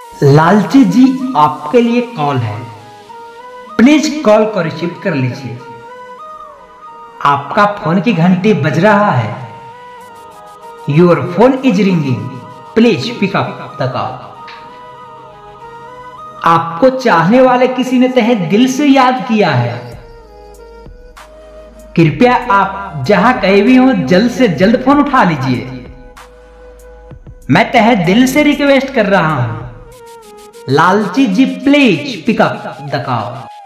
लालची जी आपके लिए कॉल है, प्लीज कॉल को रिसीव कर लीजिए। आपका फोन की घंटी बज रहा है। Your phone is ringing, please pick up the call. आपको चाहने वाले किसी ने तहे दिल से याद किया है। कृपया आप जहां कहीं भी हो जल्द से जल्द फोन उठा लीजिए। मैं तहे दिल से रिक्वेस्ट कर रहा हूं, लालची जी please pick up the call.